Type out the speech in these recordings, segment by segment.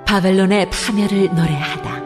바벨론의 파멸을 노래하다.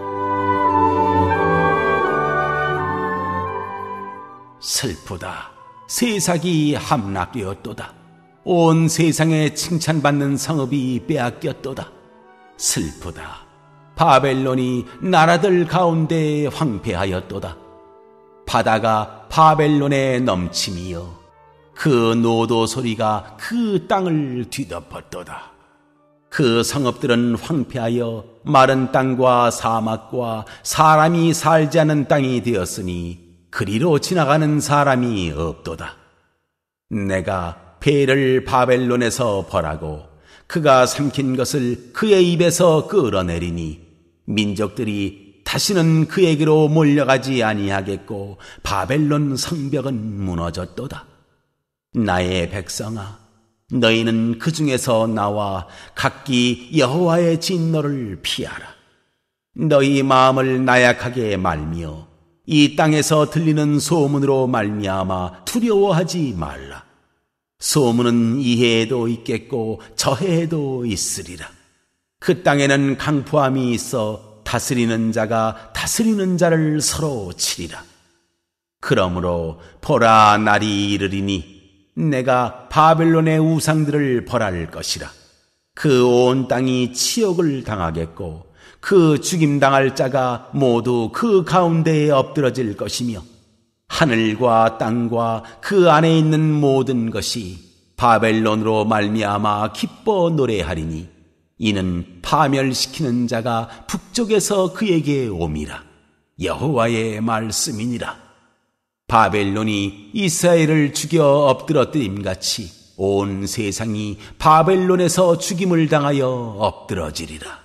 슬프다. 세상이 함락되었도다. 온 세상에 칭찬받는 성읍이 빼앗겼도다. 슬프다. 바벨론이 나라들 가운데 황폐하였도다. 바다가 바벨론에 넘침이여 그 노도 소리가 그 땅을 뒤덮었도다. 그 성읍들은 황폐하여 마른 땅과 사막과 사람이 살지 않는 땅이 되었으니 그리로 지나가는 사람이 없도다. 내가 배를 바벨론에서 벌하고 그가 삼킨 것을 그의 입에서 끌어내리니 민족들이 다시는 그에게로 몰려가지 아니하겠고 바벨론 성벽은 무너졌도다. 나의 백성아, 너희는 그 중에서 나와 각기 여호와의 진노를 피하라. 너희 마음을 나약하게 말미어 이 땅에서 들리는 소문으로 말미암아 두려워하지 말라. 소문은 이해에도 있겠고 저해에도 있으리라. 그 땅에는 강포함이 있어 다스리는 자가 다스리는 자를 서로 치리라. 그러므로 보라, 날이 이르리니 내가 바벨론의 우상들을 벌할 것이라. 그 온 땅이 치욕을 당하겠고 그 죽임당할 자가 모두 그 가운데에 엎드러질 것이며 하늘과 땅과 그 안에 있는 모든 것이 바벨론으로 말미암아 기뻐 노래하리니 이는 파멸시키는 자가 북쪽에서 그에게 옴이라. 여호와의 말씀이니라. 바벨론이 이스라엘을 죽여 엎드러뜨림같이 온 세상이 바벨론에서 죽임을 당하여 엎드러지리라.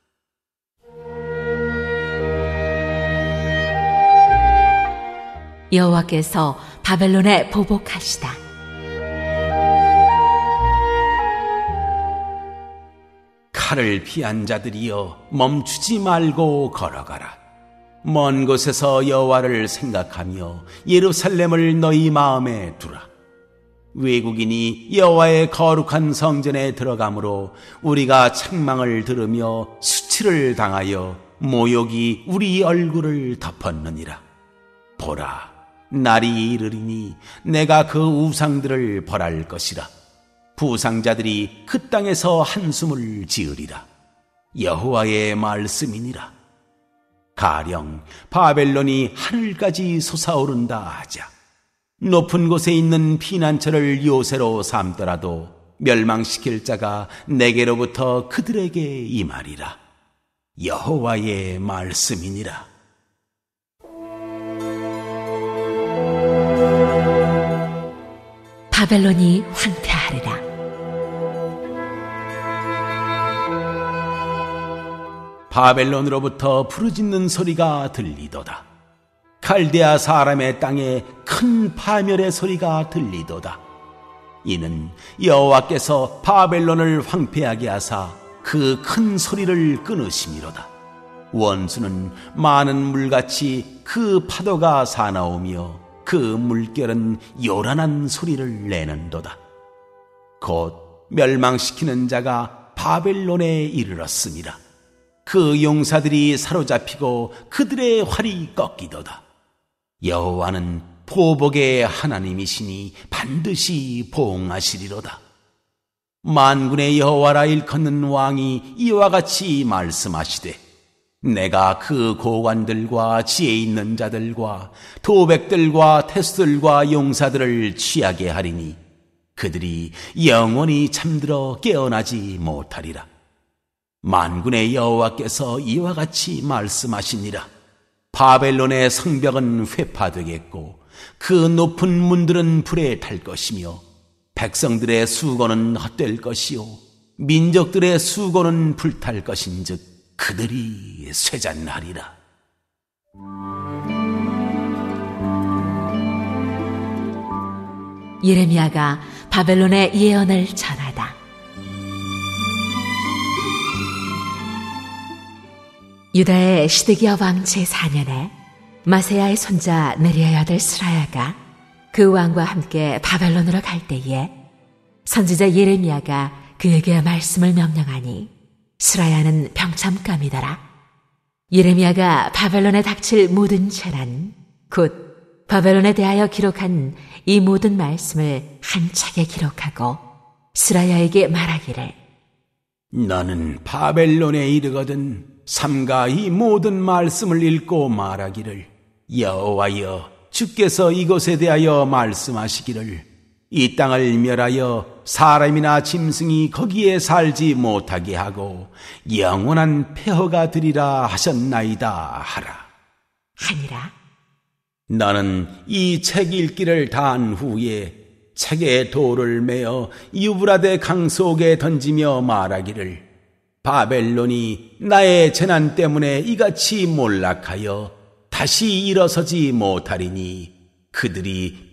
여호와께서 바벨론에 보복하시다. 칼을 피한 자들이여 멈추지 말고 걸어가라. 먼 곳에서 여호와를 생각하며 예루살렘을 너희 마음에 두라. 외국인이 여호와의 거룩한 성전에 들어가므로 우리가 책망을 들으며 수치를 당하여 모욕이 우리 얼굴을 덮었느니라. 보라, 날이 이르리니 내가 그 우상들을 벌할 것이라. 부상자들이 그 땅에서 한숨을 지으리라. 여호와의 말씀이니라. 가령 바벨론이 하늘까지 솟아오른다 하자. 높은 곳에 있는 피난처를 요새로 삼더라도 멸망시킬 자가 내게로부터 그들에게 임하리라. 여호와의 말씀이니라. 바벨론이 황폐하리라. 바벨론으로부터 부르짖는 소리가 들리도다. 갈대아 사람의 땅에 큰 파멸의 소리가 들리도다. 이는 여호와께서 바벨론을 황폐하게 하사 그 큰 소리를 끊으심이로다. 원수는 많은 물같이 그 파도가 사나우며 그 물결은 요란한 소리를 내는도다. 곧 멸망시키는 자가 바벨론에 이르렀습니다. 그 용사들이 사로잡히고 그들의 활이 꺾이도다. 여호와는 보복의 하나님이시니 반드시 보응하시리로다. 만군의 여호와라 일컫는 왕이 이와 같이 말씀하시되 내가 그 고관들과 지혜 있는 자들과 도백들과 태수들과 용사들을 취하게 하리니 그들이 영원히 잠들어 깨어나지 못하리라. 만군의 여호와께서 이와 같이 말씀하시니라. 바벨론의 성벽은 회파되겠고 그 높은 문들은 불에 탈 것이며 백성들의 수고는 헛될 것이요 민족들의 수고는 불탈 것인즉 그들이 쇠잔하리라. 예레미야가 바벨론의 예언을 전하다. 유다의 시드기야 왕 제4년에 마세야의 손자 네리야의 아들 스라야가 그 왕과 함께 바벨론으로 갈 때에 선지자 예레미야가 그에게 말씀을 명령하니 스라야는 병참감이더라. 예레미야가 바벨론에 닥칠 모든 재난, 곧 바벨론에 대하여 기록한 이 모든 말씀을 한 책에 기록하고 스라야에게 말하기를, 너는 바벨론에 이르거든 삼가 이 모든 말씀을 읽고 말하기를, 여호와여 주께서 이곳에 대하여 말씀하시기를, 이 땅을 멸하여 사람이나 짐승이 거기에 살지 못하게 하고 영원한 폐허가 되리라 하셨나이다 하라. 하니라. 너는 이 책 읽기를 다 한 후에 책에 돌을 메어 유브라데 강 속에 던지며 말하기를, 바벨론이 나의 재난 때문에 이같이 몰락하여 다시 일어서지 못하리니 그들이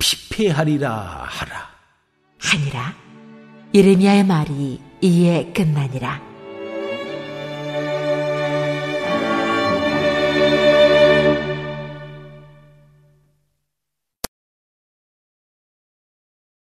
피폐하리라 하라. 하니라. 예레미야의 말이 이에 끝나니라.